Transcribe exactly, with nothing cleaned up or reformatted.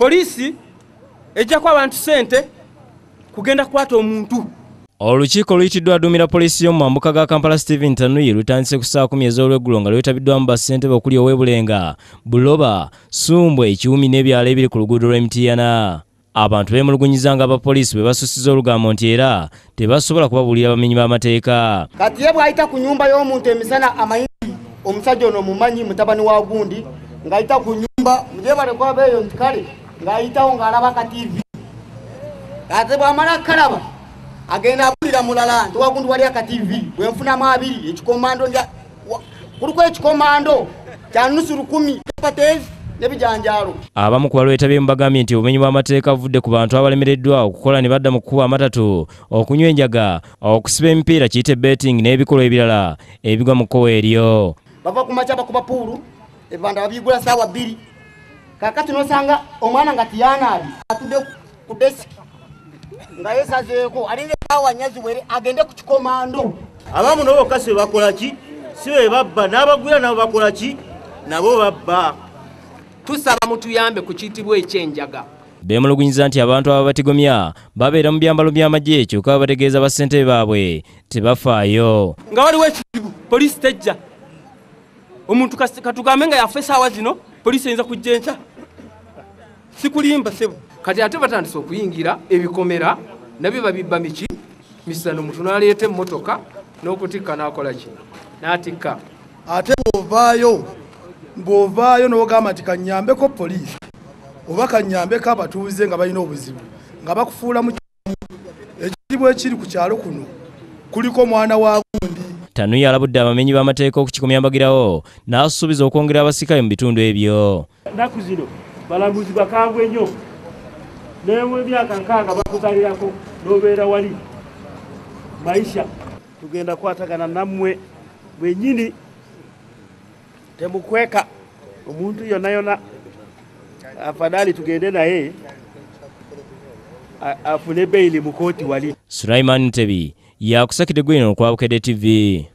Polisi ejja kwa abantu sente kugenda kwata omuntu. Olukiiko luyitiddwa aduumira poliisi y'omu mambuka ga Kampala Stephen Tanui lutandise ku saa kumi ez'olweggulo nga lwetabiddwamu bassentebe okuli Owebulenga, Buloba, Sumbwe, Ekiwumi n'ebyalo ebiri ku luguudo lw'Emitiana. Abantu beemulugunyiza nga abapoliisi bwe basusiza olugambo nti era tebasobola kubabuulira abamenyi b'amateeka. Kati ye bw'ayita ku nnyumba y'omuntu emisana amayingi omusajja ono mumanyi mutabani wa gundi ng'ayita ku nnyumba mugyebale kwabeeyo nti kale ng'ayitawo ng'alaba ka T V. Kati bw'amala kalaba agenda abulira mulala nti wagundi wali aka T V bwe nfunamu abiri ekikomando kuliko ekikomando kya nusu lukumi patezi n'ebijanjaalo. Abamu ku balwetabye bagambye nti obumenyi bw'amateeka buvudde ku bantu abalemereddwa okukola ne badda mu kukuba amatatu, okunywa enjaga, okusiba emipiira kiyite betting n'ebikolwa ebirala ebigwa mu kkowa eryo. Bava ku makya bakuba puulu ebibanda babigula ssaawa bbiri kakati n'osanga omwana nga tiyanaali atudde ku desiki nga yesazeeko alinga ssaawa nnya ziwere agende ku kikomando. Abamu nabo kasi bakola ki? Si be babba n'abagwira nabo bakola ki? Nabo babba. Tusaba mutuyambe ku kiyitibwa ekyenjaga. Beemulugunyiza nti abantu ababatigomya babeera mu byambalo by'amagye kyokka bategeeza bassentebe baabwe tebafaayo. Nga waliwo ekizibu poliisi tejja. Omuntu katugambe nga yafa essaawa zino poliisi eyinza kujja enkya. Sikulimba sebo. Kati ate batandise okuyingira ebikomera nabyo babibba miki misano omuntu n'aleeta emmotoka n'okutikka n'akola ki n'atikka. Ate bw'ovaayo bw'ovaayo n'ogamba nti kannyambeko poliisi oba kannyambeko abatuuze nga balina obuzibu nga bakufuula mu ekitiibwa ekiri ku kyalo kuno kuliko mwana wa gundi. Tanui alabudde abamenyi b'amateeka okukikomya mbagirawo n'asuubiza okwongera abasikayo mu bitundu ebyo. Ennaku zino balambuzi bakambwe nnyo n'emu emyaka nkaaga bakuzalirako n'obeera wali maisha. Tugenda kwatagana nammwe bwennyini temukweka omuntu yonna yonna afadhali tugende naye afune beyili mu kooti wali. Sulaiman Tebi yakusakidde gwino kwa Bukedde T V.